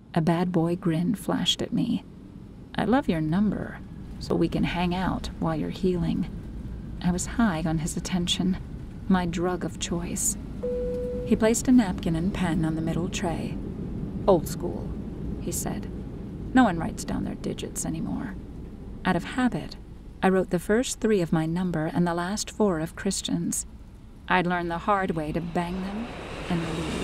A bad boy grin flashed at me. "I love your number, so we can hang out while you're healing." I was high on his attention, my drug of choice. He placed a napkin and pen on the middle tray. "Old school," he said. "No one writes down their digits anymore." Out of habit, I wrote the first 3 of my number and the last 4 of Christian's. I'd learned the hard way to bang them and leave.